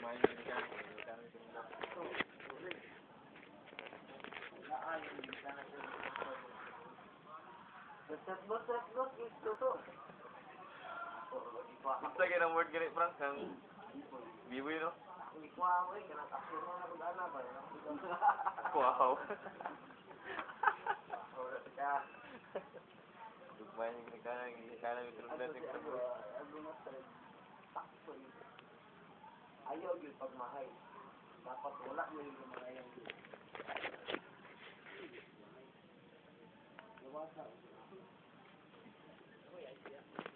Basta kayo ng word ganit, Frank, ng biboy, no? Wow. Dugmay yung nagkanang translate yung sabot. Ayaw yung pagmahay. Dapat wala mo yung mga yan.